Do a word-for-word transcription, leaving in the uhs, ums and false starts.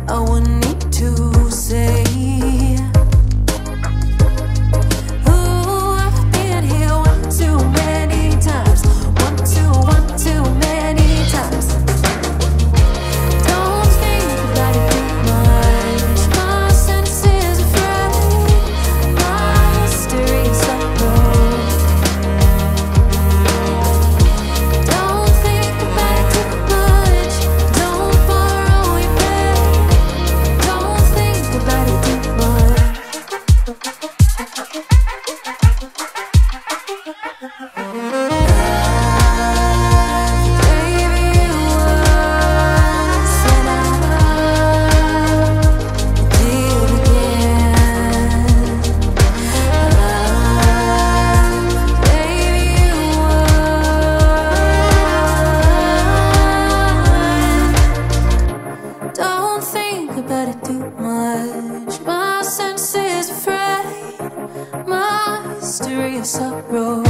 I wouldn't need to say. Ooh, I've been here one too many times. One too, one too many times. Don't think about it too much. My senses are frayed. My history is so cold. Don't think about it too much. Don't borrow your pain. Don't think about it too much. Don't think about it too much. My senses are frayed. My history of sorrow.